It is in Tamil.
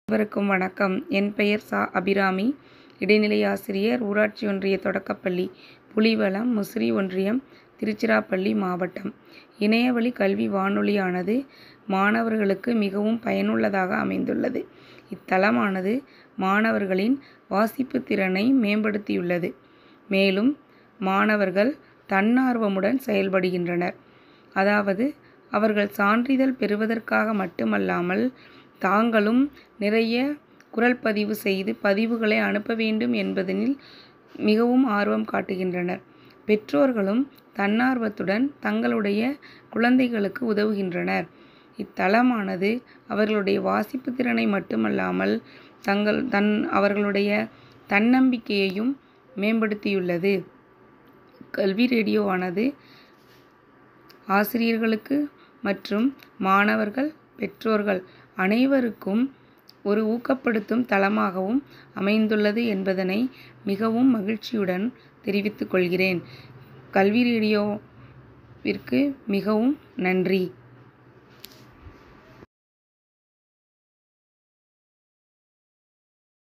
அனைவருக்கும் வணக்கம். என் பெயர் சா. அபிராமி. இடைநிலை ஆசிரியர், ஊராட்சி ஒன்றிய தொடக்கப்பள்ளி, புலிவலம், முசிறி ஒன்றியம், திருச்சிராப்பள்ளி மாவட்டம். இணையவழி கல்வி வானொலியானது மாணவர்களுக்கு மிகவும் பயனுள்ளதாக அமைந்துள்ளது. இத்தளமானது மாணவர்களின் வாசிப்பு திறனை மேம்படுத்தியுள்ளது. மேலும் மாணவர்கள் தன்னார்வமுடன் செயல்படுகின்றனர். அதாவது அவர்கள் சான்றிதழ் பெறுவதற்காக மட்டுமல்லாமல் தாங்களும் நிறைய குரல் பதிவு செய்து பதிவுகளை அனுப்ப வேண்டும் என்பதனில் மிகவும் ஆர்வம் காட்டுகின்றனர். பெற்றோர்களும் தன்னார்வத்துடன் தங்களுடைய குழந்தைகளுக்கு உதவுகின்றனர். இத்தளமானது அவர்களுடைய வாசிப்பு திறனை மட்டுமல்லாமல் அவர்களுடைய தன்னம்பிக்கையையும் மேம்படுத்தியுள்ளது. கல்வி ரேடியோவானது ஆசிரியர்களுக்கு மற்றும் மாணவர்கள், பெற்றோர்கள் அனைவருக்கும் ஒரு ஊக்கப்படுத்தும் தளமாகவும் அமைந்துள்ளது என்பதனை மிகவும் மகிழ்ச்சியுடன் தெரிவித்துக் கொள்கிறேன். கல்வி ரேடியோவிற்கு மிகவும் நன்றி.